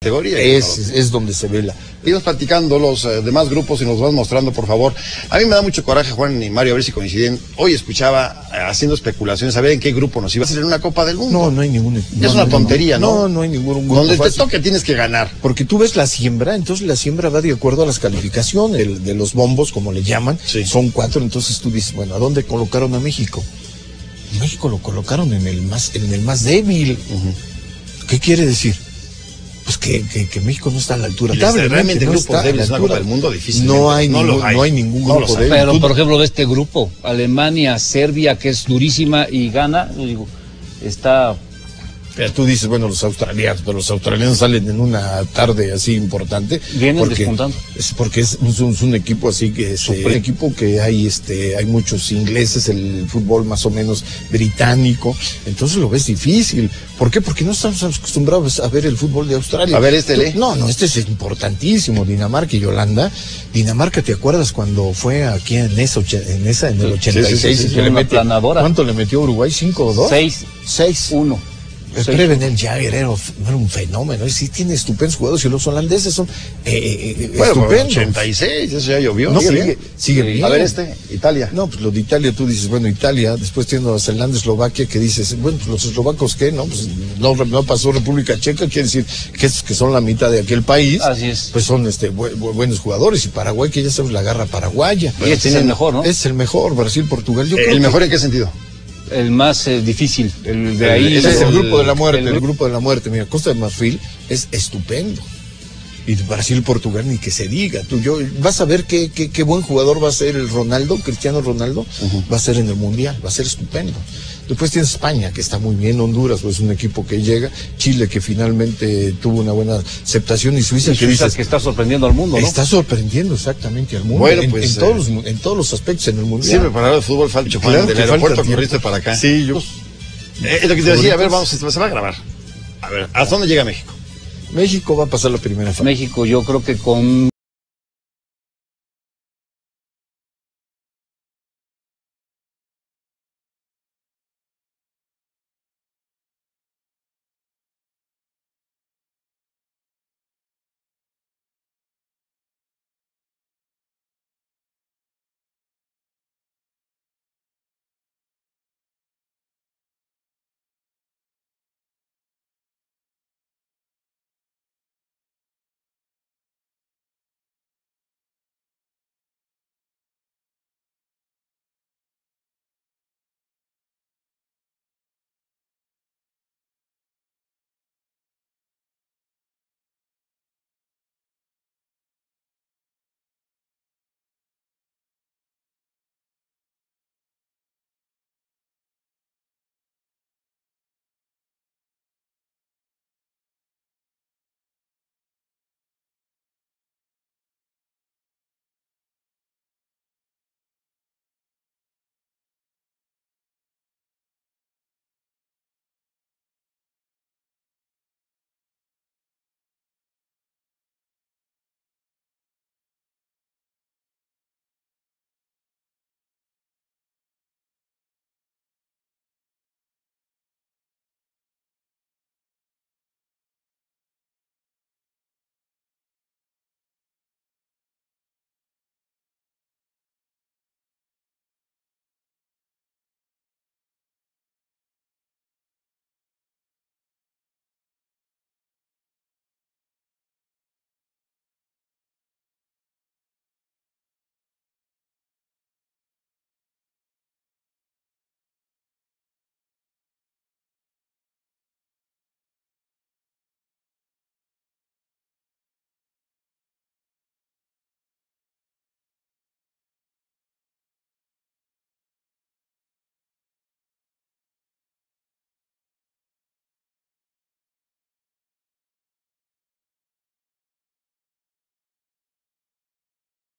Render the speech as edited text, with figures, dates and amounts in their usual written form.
categoría. Es donde se vela. Irnos platicando los demás grupos y nos vas mostrando, por favor. A mí me da mucho coraje, Juan y Mario, a ver si coinciden. Hoy escuchaba haciendo especulaciones a ver en qué grupo nos iba a hacer una Copa del Mundo. No hay ningún. Es una tontería, ¿no? No hay ningún grupo donde fácil. te toque tienes que ganar. Porque tú ves la siembra, entonces la siembra va de acuerdo a las calificaciones de los bombos, como le llaman. Sí. Son 4, entonces tú dices, bueno, ¿a dónde colocaron a México? México lo colocaron en el más débil. ¿Qué quiere decir? Pues que México no está a la altura. Realmente no grupos débiles en la Copa del Mundo difícil. No hay ningún grupo débil. Pero por ejemplo de este grupo, Alemania, Serbia, que es durísima y gana, yo digo, está. Pero tú dices, bueno, los australianos salen en una tarde así importante. Vienen despuntando. Porque es un equipo así que es un equipo que hay muchos ingleses, el fútbol más o menos británico, entonces lo ves difícil. ¿Por qué? Porque no estamos acostumbrados a ver el fútbol de Australia. A ver, No, este es importantísimo, Dinamarca y Holanda. Dinamarca, ¿te acuerdas cuando fue aquí en el 86? Sí, que le metió, ¿cuánto le metió Uruguay? ¿5-2? 6-1. Prevenel Jagger era un fenómeno, sí tiene estupendos jugadores y los holandeses son estupendos. 86, eso ya llovió. No, sigue bien. A ver Italia. No, pues lo de Italia, tú dices, bueno, Italia, después tiene Nueva Zelanda, Eslovaquia, que dices, bueno, pues los eslovacos, ¿qué? No, pues no pasó República Checa, quiere decir que son la mitad de aquel país. Así es. Pues son buenos jugadores, y Paraguay, que ya sabes, la garra paraguaya. Y este es el mejor, ¿no? Es el mejor, Brasil, Portugal. Yo creo ¿El mejor en qué sentido? El más difícil, el de ahí. Ese es el grupo de la muerte, el grupo de la muerte. Mira, Costa de Marfil es estupendo. Y Brasil, Portugal, ni que se diga. Vas a ver qué buen jugador va a ser el Cristiano Ronaldo, va a ser en el Mundial, va a ser estupendo. Después tienes España, que está muy bien, Honduras, pues un equipo que llega, Chile, que finalmente tuvo una buena aceptación, y Suiza, que dices, que está sorprendiendo al mundo, ¿no? Está sorprendiendo exactamente al mundo. Bueno, pues, en todos los aspectos en el Mundial. Siempre para el fútbol falta Claro, del aeropuerto corriste para acá. Sí, yo. Es lo que te decía, a ver, se va a grabar. A ver, ¿hasta dónde llega México? México va a pasar la primera fase. México, yo creo que con